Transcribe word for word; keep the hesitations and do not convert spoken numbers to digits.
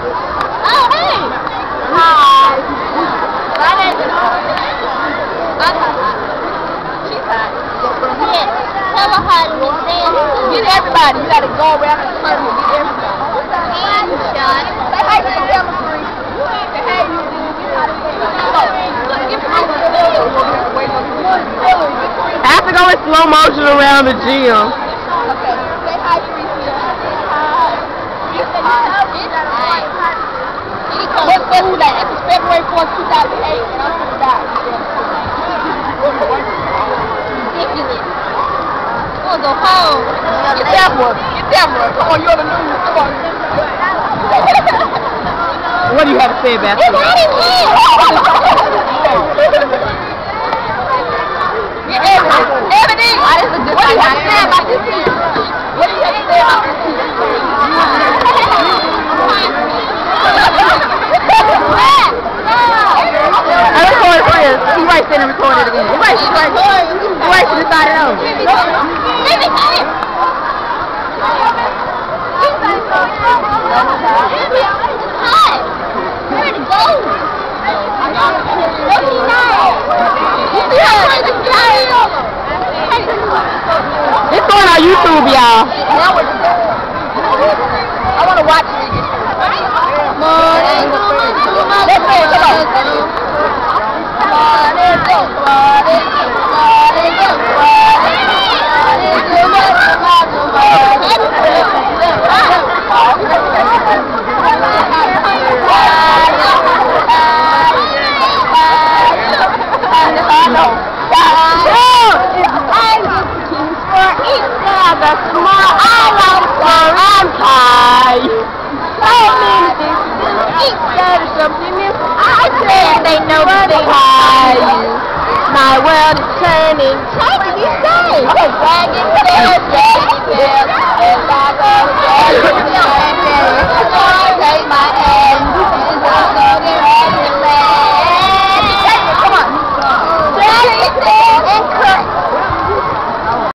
Oh, hey! Hi! My name is... I'm hot. She's hot. Yeah. Tell her how to stand. Get everybody. You gotta go around the circle. Get everybody. And shot. Say hi to the camera, Free. Say hey, you. I have to go in slow motion around the gym. Okay. Say hi, Free. What school was that? It's February fourth, two thousand eight, and I'm gonna die. Ridiculous. I'm gonna go home. Get that one. Get that one. Come on, you're the news. Come on. What do you have to say about It's that? not even me. Get Ebony. Ebony. What do you have to say about this team? What do you have to say about this team? I record for you. He right there and record it again. He right, he right, he right to the side of those. Hi. Where'd it go? It's going on YouTube, y'all. I want to watch it. Let's go, come on. Come on, let's go. Come on, let's go. The small island for empire. So many things to do. Each day is something new. I said they know that they hide. My world is turning. Change you say. Okay, wagon tail, wagon tail, and I go,